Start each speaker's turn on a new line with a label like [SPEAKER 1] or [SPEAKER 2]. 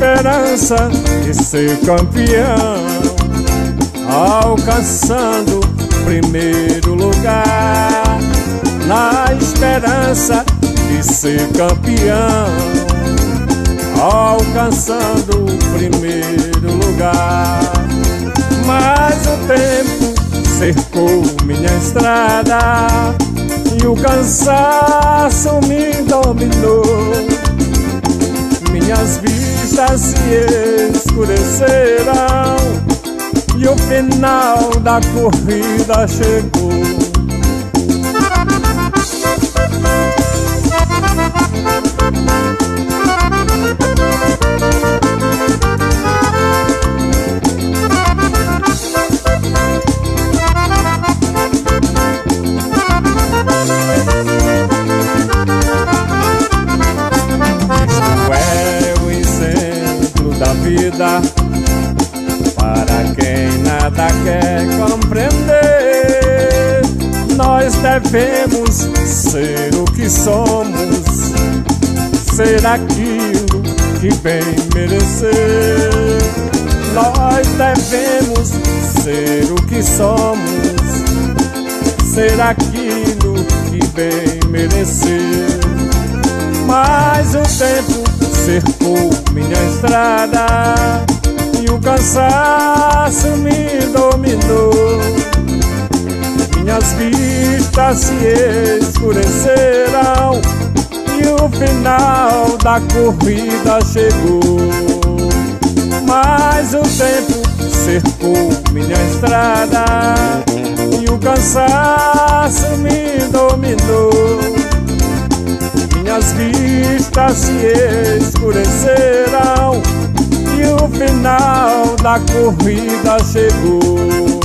[SPEAKER 1] esperança de ser campeão, alcançando primeiro lugar. Na esperança de ser campeão, alcançando o primeiro lugar. Mas o tempo cercou minha estrada e o cansaço me dominou. Minhas vistas se escureceram e o final da corrida chegou. Para quem nada quer compreender, nós devemos ser o que somos, ser aquilo que bem merecer. Nós devemos ser o que somos, ser aquilo que bem merecer. Mas o tempo cercou minha estrada e o cansaço me dominou. Minhas vistas se escureceram e o final da corrida chegou. Mas o tempo cercou minha estrada e o cansaço me dominou. Minhas vistas se escureceram e o final da corrida chegou.